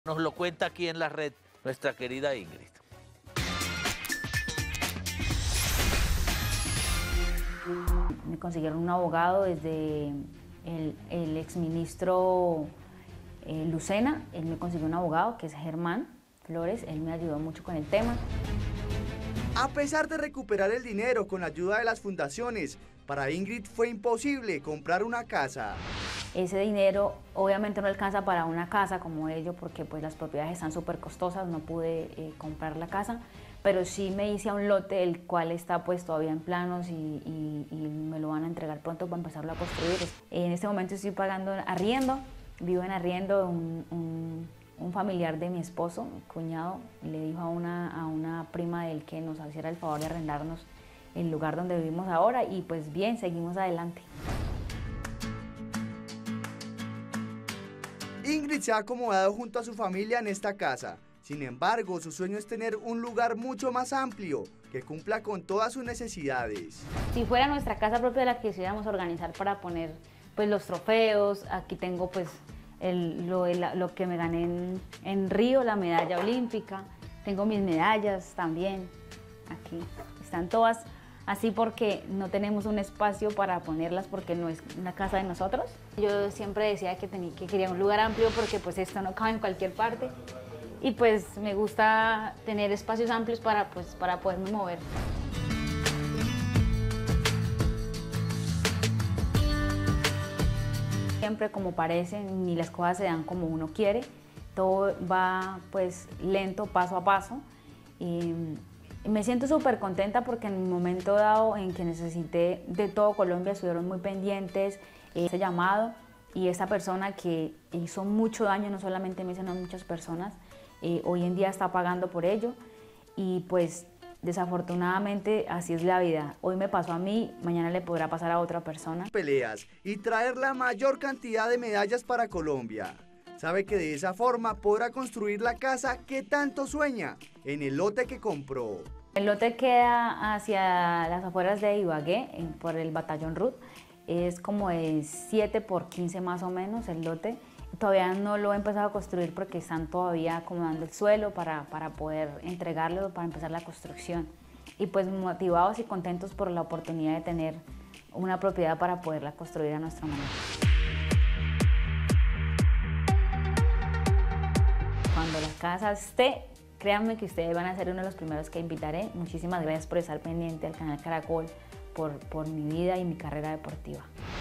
Nos lo cuenta aquí en la red nuestra querida Ingrid. Me consiguieron un abogado desde el exministro Lucena. Él me consiguió un abogado que es Germán Flores. Él me ayudó mucho con el tema. A pesar de recuperar el dinero con la ayuda de las fundaciones, para Ingrid fue imposible comprar una casa. Ese dinero obviamente no alcanza para una casa como ello, porque pues las propiedades están súper costosas, no pude comprar la casa, pero sí me hice a un lote, el cual está pues todavía en planos y me lo van a entregar pronto para empezarlo a construir. En este momento estoy pagando arriendo, vivo en arriendo. Un familiar de mi esposo, mi cuñado, le dijo a una prima de él que nos hiciera el favor de arrendarnos el lugar donde vivimos ahora y pues bien, seguimos adelante. Ingrid se ha acomodado junto a su familia en esta casa. Sin embargo, su sueño es tener un lugar mucho más amplio, que cumpla con todas sus necesidades. Si fuera nuestra casa propia la que quisiéramos organizar para poner pues los trofeos, aquí tengo pues lo que me gané en Río, la medalla olímpica, tengo mis medallas también, aquí están todas así porque no tenemos un espacio para ponerlas porque no es una casa de nosotros. Yo siempre decía que quería un lugar amplio porque pues esto no cabe en cualquier parte y pues me gusta tener espacios amplios para poderme mover. Siempre como parece, ni las cosas se dan como uno quiere, todo va pues lento, paso a paso. Y me siento súper contenta porque en el momento dado en que necesité de todo Colombia estuvieron muy pendientes ese llamado y esa persona que hizo mucho daño, no solamente a mí, sino a muchas personas, hoy en día está pagando por ello y pues desafortunadamente así es la vida. Hoy me pasó a mí, mañana le podrá pasar a otra persona. Peleas y traer la mayor cantidad de medallas para Colombia. Sabe que de esa forma podrá construir la casa que tanto sueña en el lote que compró. El lote queda hacia las afueras de Ibagué, por el Batallón Ruth. Es como de 7 por 15 más o menos el lote. Todavía no lo he empezado a construir porque están todavía acomodando el suelo para poder entregarlo, para empezar la construcción. Y pues motivados y contentos por la oportunidad de tener una propiedad para poderla construir a nuestra manera. Cuando la casa esté, créanme que ustedes van a ser uno de los primeros que invitaré. Muchísimas gracias por estar pendiente al canal Caracol, por mi vida y mi carrera deportiva.